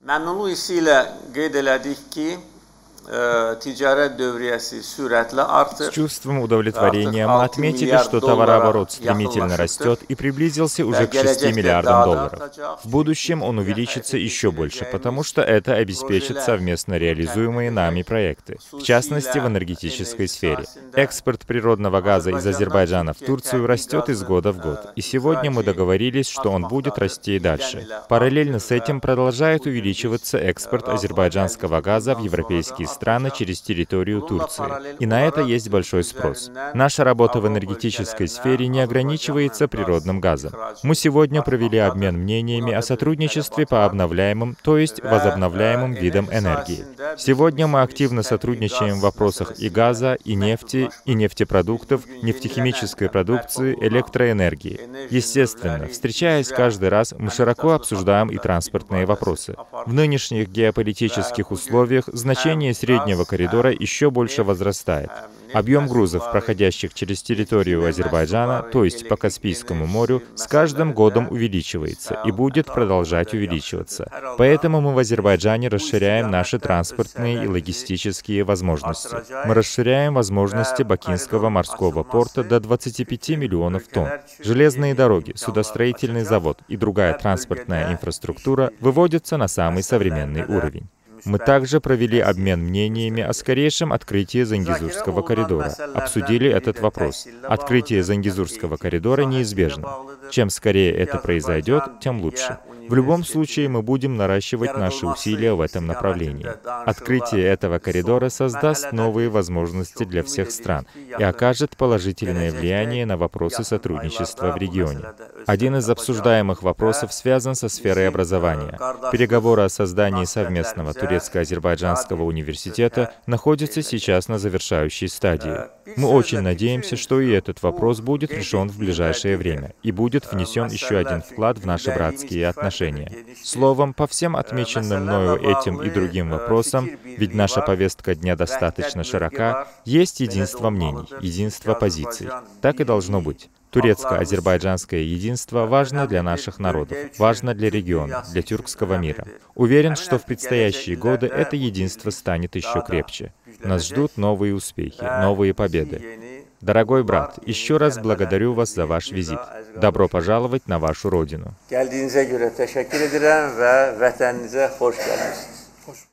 Məmnunluq hissi ilə qeyd elədik ki, ticarət dövriyyəsi sürətlə artır. С чувством удовлетворения мы отметили, что товарооборот стремительно растет и приблизился уже к 6 миллиардам долларов. В будущем он увеличится еще больше, потому что это обеспечит совместно реализуемые нами проекты, в частности в энергетической сфере. Экспорт природного газа из Азербайджана в Турцию растет из года в год, и сегодня мы договорились, что он будет расти и дальше. Параллельно с этим продолжает увеличиваться экспорт азербайджанского газа в европейские страны через территорию Турции. И на это есть большой спрос. Наша работа в энергетической сфере не ограничивается природным газом. Мы сегодня провели обмен мнениями о сотрудничестве по обновляемым, то есть возобновляемым видам энергии. Сегодня мы активно сотрудничаем в вопросах и газа, и нефти, и нефтепродуктов, нефтехимической продукции, электроэнергии. Естественно, встречаясь каждый раз, мы широко обсуждаем и транспортные вопросы. В нынешних геополитических условиях значение среднего коридора еще больше возрастает. Объем грузов, проходящих через территорию Азербайджана, то есть по Каспийскому морю, с каждым годом увеличивается и будет продолжать увеличиваться. Поэтому мы в Азербайджане расширяем наши транспортные и логистические возможности. Мы расширяем возможности Бакинского морского порта до 25 миллионов тонн. Железные дороги, судостроительный завод и другая транспортная инфраструктура выводятся на самый современный уровень. Мы также провели обмен мнениями о скорейшем открытии Зангезурского коридора. Обсудили этот вопрос. Открытие Зангезурского коридора неизбежно. Чем скорее это произойдет, тем лучше. В любом случае мы будем наращивать наши усилия в этом направлении. Открытие этого коридора создаст новые возможности для всех стран и окажет положительное влияние на вопросы сотрудничества в регионе. Один из обсуждаемых вопросов связан со сферой образования. Переговоры о создании совместного турецко-азербайджанского университета находятся сейчас на завершающей стадии. Мы очень надеемся, что и этот вопрос будет решен в ближайшее время и будет внесен еще один вклад в наши братские отношения. Словом, по всем отмеченным мною этим и другим вопросам, ведь наша повестка дня достаточно широка, есть единство мнений, единство позиций. Так и должно быть. Турецко-азербайджанское единство важно для наших народов, важно для региона, для тюркского мира. Уверен, что в предстоящие годы это единство станет еще крепче. Нас ждут новые успехи, новые победы. Дорогой брат, еще раз благодарю вас за ваш визит. Добро пожаловать на вашу родину.